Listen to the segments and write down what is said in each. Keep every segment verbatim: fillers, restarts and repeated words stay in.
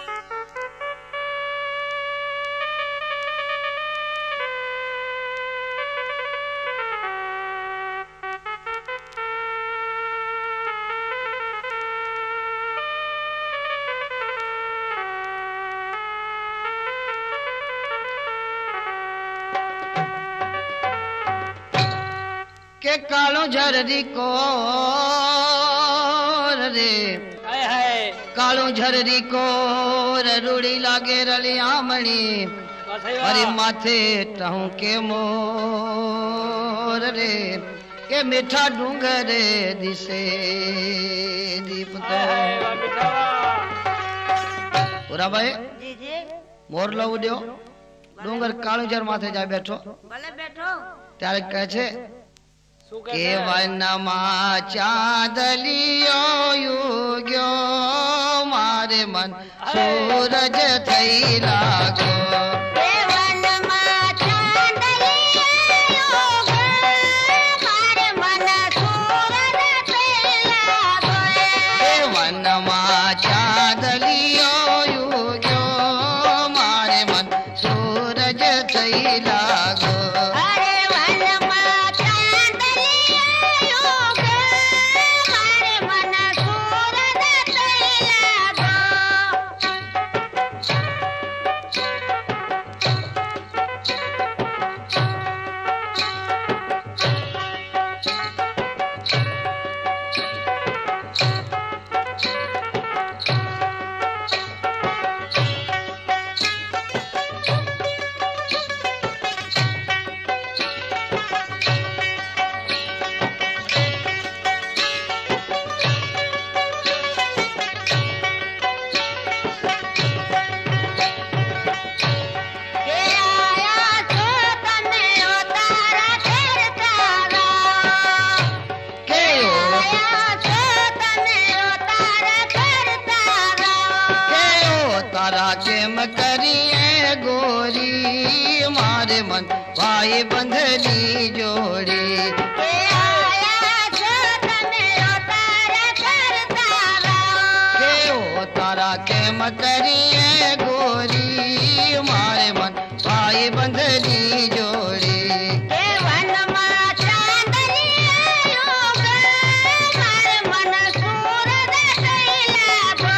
के कालो झररी को रे हाय हाय कालो झररी को रूड़ी लागे रलियामणी अरे माथे टहू के मोर रे के मीठा डूंगर दिसे दीप तो पूरा भाई जी जी मोर लो दियो डूंगर कालो झर माथे जाए बैठो भले बैठो त्यारे कहे छे के वनमा चांदलियो युग्यो मारे मन सूरज थई लागो के वनमा चांदलियो युग्यो मारे मन सूरज थई लागो के वनमा चांदलियो युग्यो मारे मन सूरज थई लागो करिए गोरी मारे मन भाई बंधनी जोड़ी के आया तने उतारा करता के ओ तारा के मकरिए गोरी मारे मन भाई बंधनी जोड़ी के वनमा चांदलियो युग्यो मारे मन सूरज थई लागो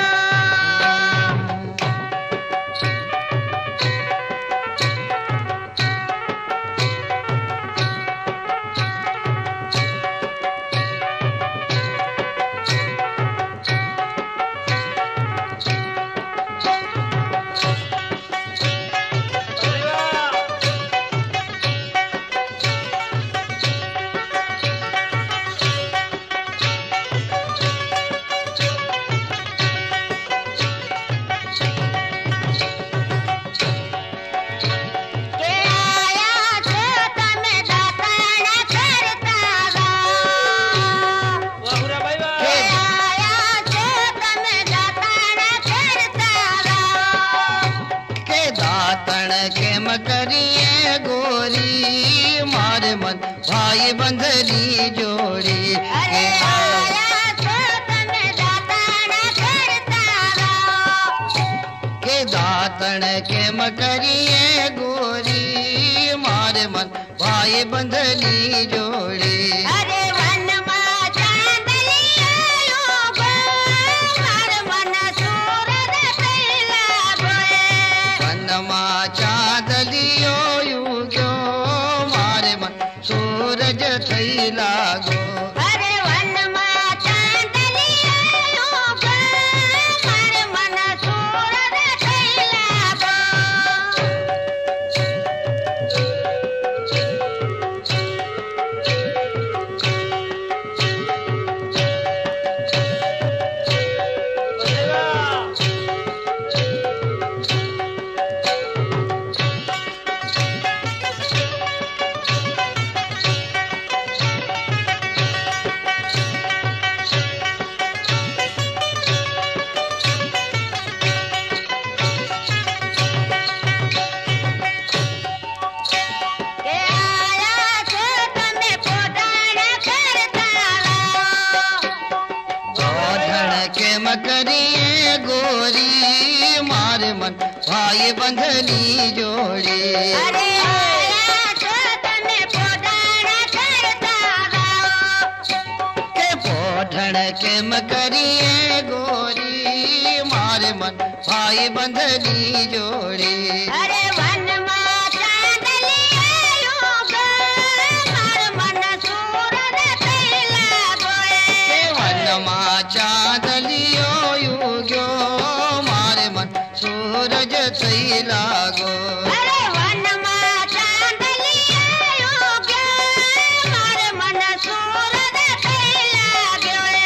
करिए गोरी मारे मन भाई बंधनी जोड़ी अरे आया तो तने दातन करता के दातन के मकरिए गोरी मारे मन भाई बंधनी जोड़ी अरे वनमा चांदलियो युग्यो मारे मन सूरज थई लागो वनमा चांदलियो युग्यो मारे मन सूरज थई लागो अरे वनमा चांदलियो युग्यो मारे मन सूरज थई लागो के आया तो तने पोटाड़ा करता ओढ़ण के मकरिए गोरी मारे मारे मन भाई बंधनी जोड़ी। अरे आया तो तने पोढ़ण करता गाओ के पोढ़ण के मकरिए गोरी मारे मन भाई बंधनी जोड़ी। अरे वन मां चांदलिया युग मार मन सूरज कैला गोए। के वन मां चांदलियो युग्यो मारे मन सूरज थई लागो। अरे वन मां चांदलिया युग मार मन सूरज कैला गोए।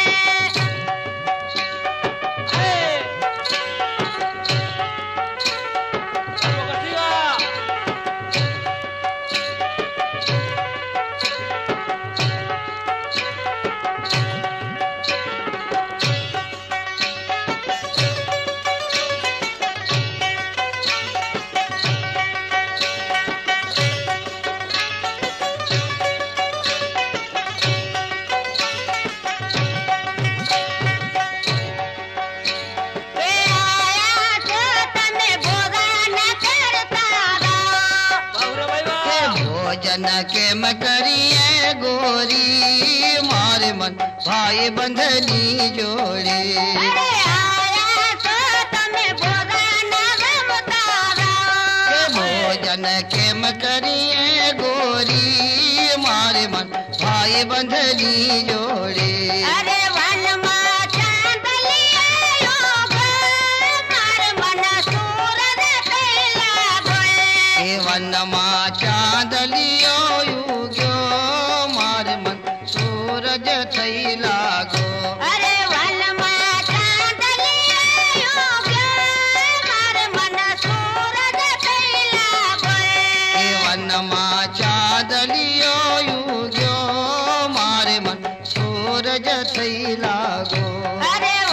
के आया तो तने भोजन करता गाओ के भोजन के मकरिए गोरी मारे मन भाई बंधनी जोड़ी। अरे आया तो तने भोजन गमता गाओ के भोजन के मकरिए गोरी मारे मन भाई बंधनी जोड़ी। अरे वन मां चांदलिया युग मार मन सूरज कैला गोए। के वन मां चांदलियो युग्यो मारे मन सूरज थई लागो। अरे वन मां चांदलिया युग मार मन सूरज कैला गोए। के वन मां चांदलियो युग्यो मारे मन सूरज थई लागो। अरे